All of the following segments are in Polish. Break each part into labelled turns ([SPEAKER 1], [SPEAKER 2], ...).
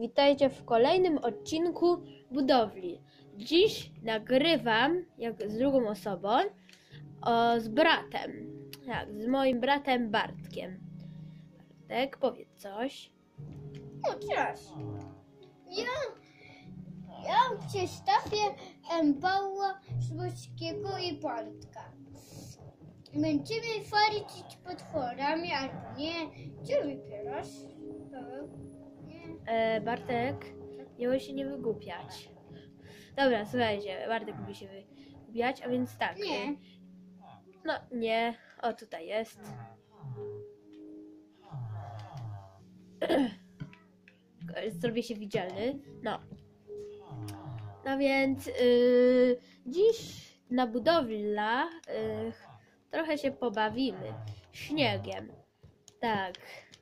[SPEAKER 1] Witajcie w kolejnym odcinku budowli. Dziś nagrywam z drugą osobą, z bratem. Tak, z moim bratem Bartkiem. Bartek, powiedz coś.
[SPEAKER 2] No cześć. Ja przedstawię Pawła Szwedzkiego i Bartka. Będziemy walczyć potworami albo nie. Gdzie wybierasz? Nie.
[SPEAKER 1] Bartek, miał się nie wygłupiać. Dobra, słuchajcie, Bartek lubi się wygłupiać, a więc tak.
[SPEAKER 2] Nie.
[SPEAKER 1] No nie, o tutaj jest. Zrobię się widzialny. No więc dziś na budowlach trochę się pobawimy śniegiem. Tak.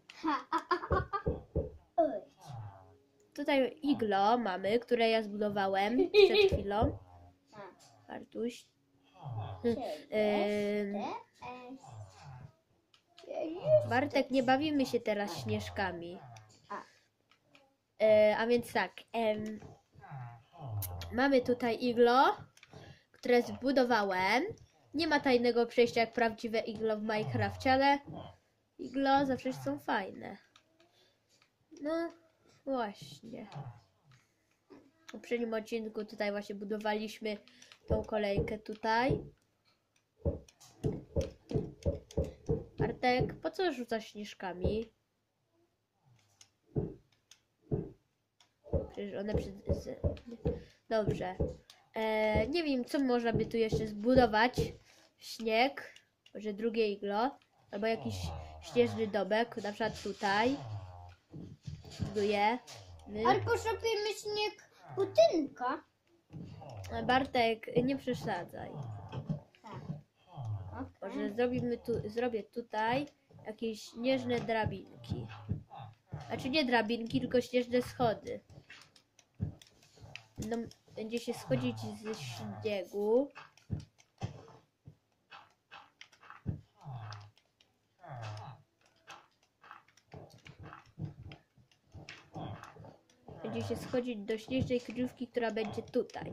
[SPEAKER 2] Oj.
[SPEAKER 1] Tutaj iglo mamy, które ja zbudowałem przed chwilą. Bartuś. Bartek, nie bawimy się teraz śnieżkami. A więc tak. Mamy tutaj iglo, które zbudowałem. Nie ma tajnego przejścia jak prawdziwe iglo w Minecrafcie, ale iglo zawsze są fajne. No właśnie. W poprzednim odcinku tutaj właśnie budowaliśmy tą kolejkę tutaj. Bartek, po co rzucasz śnieżkami? Przecież one Dobrze. Nie wiem, co można by tu jeszcze zbudować. Śnieg, może drugie iglo, albo jakiś śnieżny domek, na przykład tutaj. Budujemy.
[SPEAKER 2] Albo zrobimy śnieg budynka.
[SPEAKER 1] Bartek, nie przesadzaj. Może zrobię tutaj jakieś śnieżne drabinki. Znaczy nie drabinki, tylko śnieżne schody. No, będzie się schodzić ze śniegu. Będzie się schodzić do śnieżnej kryjówki, która będzie tutaj.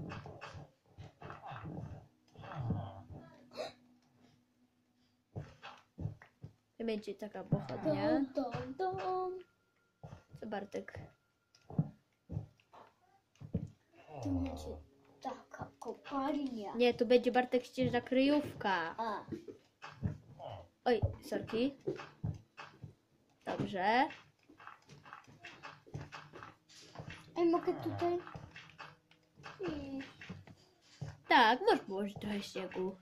[SPEAKER 1] To będzie taka pochodnia. Co, Bartek?
[SPEAKER 2] To będzie taka kopalnia.
[SPEAKER 1] Nie, to będzie, Bartek, śnieżna kryjówka.
[SPEAKER 2] A.
[SPEAKER 1] Oj, sorki. Dobrze.
[SPEAKER 2] Ej, mogę tutaj?
[SPEAKER 1] Tak, możesz położyć trochę śniegu.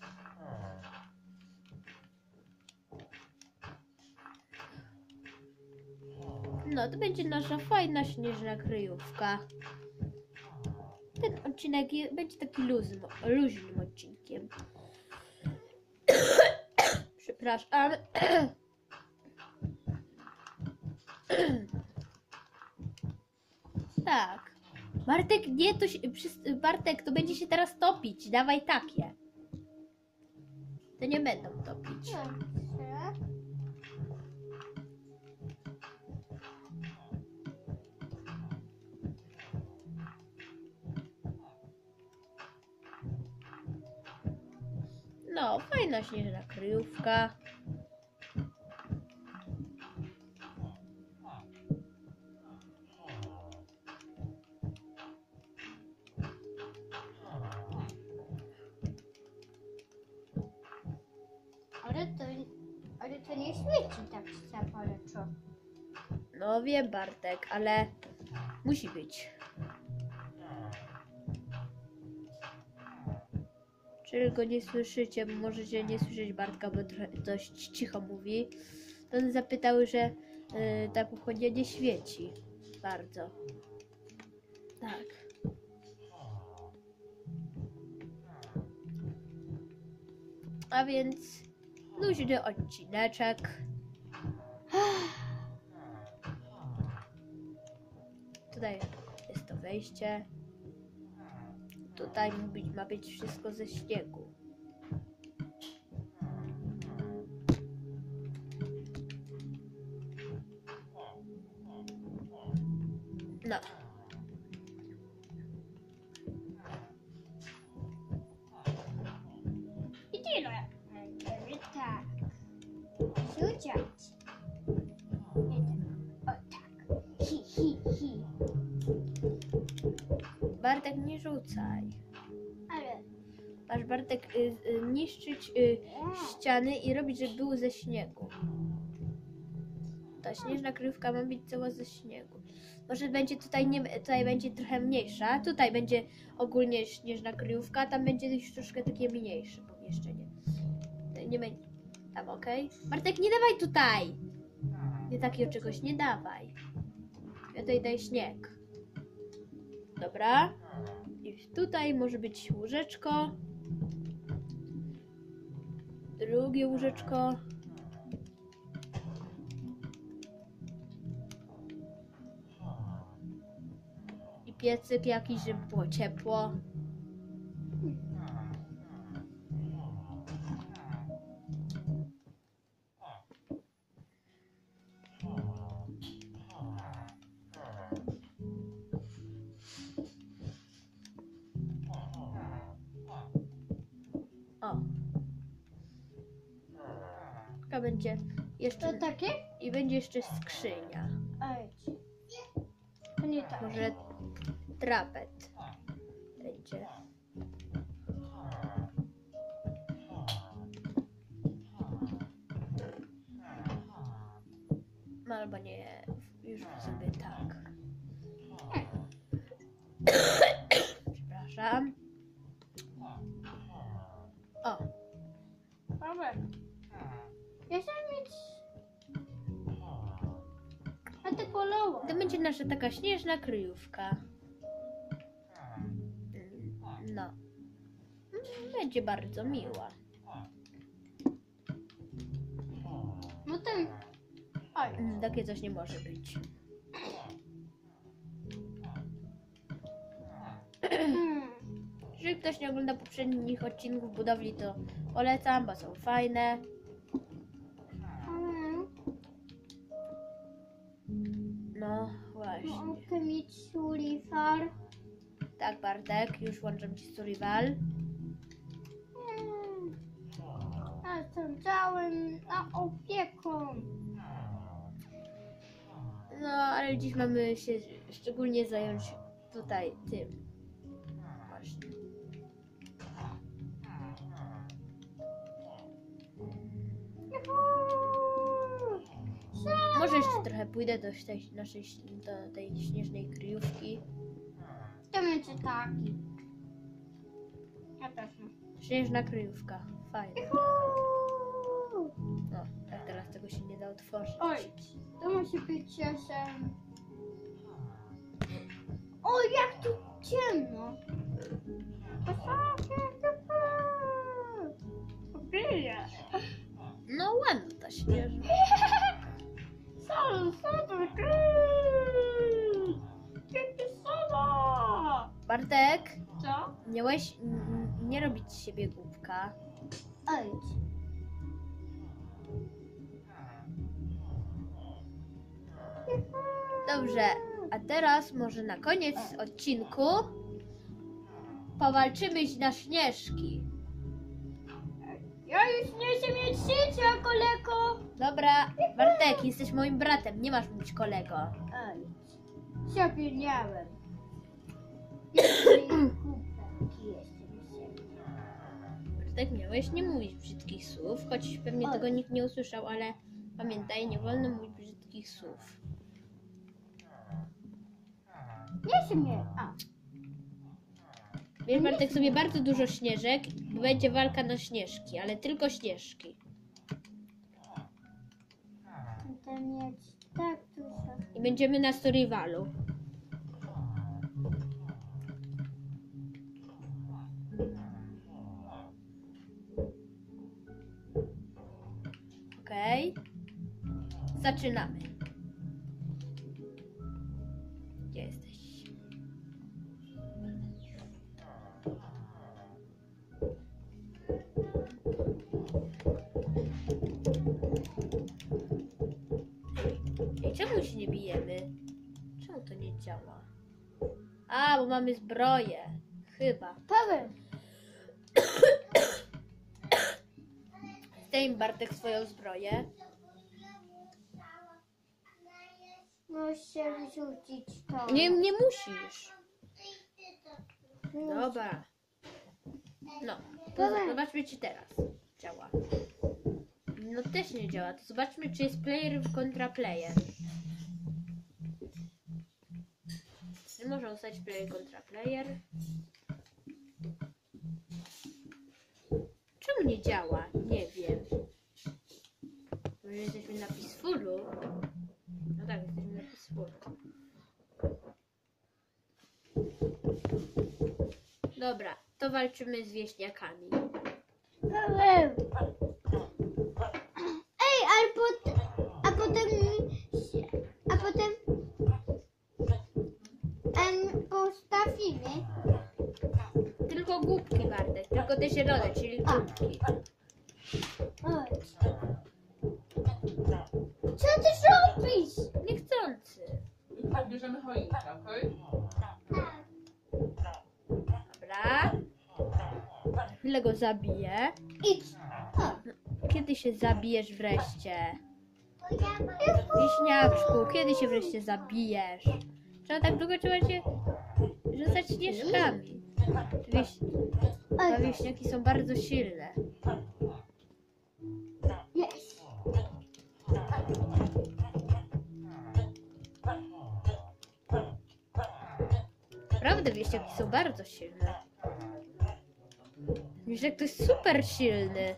[SPEAKER 1] No, to będzie nasza fajna śnieżna kryjówka. Ten odcinek będzie taki luźnym odcinkiem. Przepraszam. Tak. Bartek, nie, Bartek, to będzie się teraz topić. Dawaj takie. To nie będą topić. No, fajna śnieżna kryjówka.
[SPEAKER 2] Ale to nie świeci tak zapaleco.
[SPEAKER 1] No wiem, Bartek, ale musi być. Czy go nie słyszycie, bo możecie nie słyszeć Bartka, bo trochę dość cicho mówi. To on zapytał, że ta pochodnia nie świeci bardzo. Tak. A więc luźny odcineczek. Tutaj jest to wejście. Tutaj ma być wszystko ze śniegu. No.
[SPEAKER 2] I tyle. Będziemy tak. Rzucać. I tak. O tak. Hi, hi, hi.
[SPEAKER 1] Bartek, nie rzucaj.
[SPEAKER 2] Ale
[SPEAKER 1] Masz, Bartek, niszczyć ściany i robić, żeby były ze śniegu. Ta śnieżna kryjówka ma być cała ze śniegu. Może będzie tutaj będzie trochę mniejsza. Tutaj będzie ogólnie śnieżna kryjówka, tam będzie już troszkę takie mniejsze pomieszczenie. Nie będzie tam, okej? Bartek, nie dawaj tutaj! Nie takiego czegoś nie dawaj. Ja tutaj daj śnieg. Dobra. I tutaj może być łóżeczko. Drugie łóżeczko. I piecyk jakiś, żeby było ciepło. O. To będzie jeszcze.
[SPEAKER 2] to takie?
[SPEAKER 1] I będzie jeszcze skrzynia.
[SPEAKER 2] Ej. To nie tak.
[SPEAKER 1] Może trapet będzie. No albo nie, już sobie tak. Przepraszam. O,
[SPEAKER 2] Dobra. Ja chcę mieć... A ty kolorowo.
[SPEAKER 1] to będzie nasza taka śnieżna kryjówka. No. Będzie bardzo miła.
[SPEAKER 2] No ten... Oj.
[SPEAKER 1] Takie coś nie może być. Jeżeli ktoś nie ogląda poprzednich odcinków budowli, to polecam, bo są fajne. No właśnie.
[SPEAKER 2] Mogę mieć survival.
[SPEAKER 1] Tak, Bartek, już włączam ci survival.
[SPEAKER 2] Ja jestem całym na opieką.
[SPEAKER 1] No, ale dziś mamy się szczególnie zająć tutaj tym. Właśnie. Może jeszcze trochę pójdę do tej śnieżnej kryjówki.
[SPEAKER 2] To będzie taki. Ja też mam.
[SPEAKER 1] Śnieżna kryjówka, fajna. No, tak teraz tego się nie da otworzyć.
[SPEAKER 2] Oj, to musi być jeszcze... O, jak tu ciemno.
[SPEAKER 1] No ładna ta śnieżna. Bartek,
[SPEAKER 2] Co?
[SPEAKER 1] miałeś nie robić z siebie głupka.
[SPEAKER 2] Oj.
[SPEAKER 1] Dobrze, a teraz może na koniec odcinku powalczymy na śnieżki.
[SPEAKER 2] Ja już nie chcę mieć życia, kolego.
[SPEAKER 1] Dobra, Bartek, jesteś moim bratem, nie masz być kolego.
[SPEAKER 2] Oj. Zapomniałem. Jestem
[SPEAKER 1] Bartek, miałeś nie mówić brzydkich słów, choć pewnie tego nikt nie usłyszał, ale pamiętaj, nie wolno mówić brzydkich słów.
[SPEAKER 2] Nie chcę mieć. A.
[SPEAKER 1] Wiesz, Bartek, sobie bardzo dużo śnieżek, bo będzie walka na śnieżki, ale tylko śnieżki.
[SPEAKER 2] Chcę mieć tak dużo.
[SPEAKER 1] I będziemy na survivalu. Okej. Zaczynamy. Gdzie jesteś? Ej, czemu się nie bijemy? Czemu to nie działa? A, bo mamy zbroję. Chyba.
[SPEAKER 2] Paweł.
[SPEAKER 1] Zdejm, Bartek, swoją zbroję.
[SPEAKER 2] Muszę wrzucić to.
[SPEAKER 1] Nie musisz. Dobra. No, to zobaczmy, czy teraz działa. No też nie działa. To zobaczmy, czy jest player kontra player. Nie może zostać player kontra player. Czemu nie działa? Nie wiem. Może jesteśmy na Peacefulu? No tak, jesteśmy na Peacefulu. Dobra, to walczymy z wieśniakami.
[SPEAKER 2] Paweł. Ej, a potem postawimy.
[SPEAKER 1] Tylko głupki, Bartek. Tylko te zielone, czyli głupki.
[SPEAKER 2] Chodź. Co ty robisz?
[SPEAKER 1] Niechcący.
[SPEAKER 3] Tak, bierzemy choinkę, okej?
[SPEAKER 1] Dobra. Za chwilę go zabiję.
[SPEAKER 2] Idź.
[SPEAKER 1] Kiedy się zabijesz wreszcie? Wiśniaczku, kiedy się wreszcie zabijesz? Czemu tak długo trzeba cię rzucać śnieżkami? Te wieśniaki są bardzo silne.
[SPEAKER 2] Jest.
[SPEAKER 1] Naprawdę wieśniaki są bardzo silne. Wiśniak to jest super silny.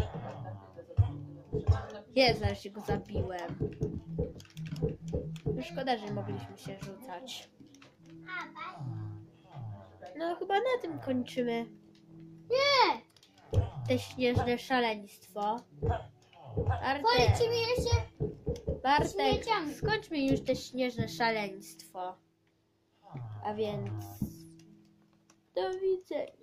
[SPEAKER 1] Jest, nareszcie go zabiłem. Szkoda, że nie mogliśmy się rzucać. No chyba na tym kończymy
[SPEAKER 2] Nie.
[SPEAKER 1] te śnieżne szaleństwo. Bartek,
[SPEAKER 2] Polecimy jeszcze.
[SPEAKER 1] Bartek,
[SPEAKER 2] śmieciami.
[SPEAKER 1] skończmy już te śnieżne szaleństwo. A więc do widzenia.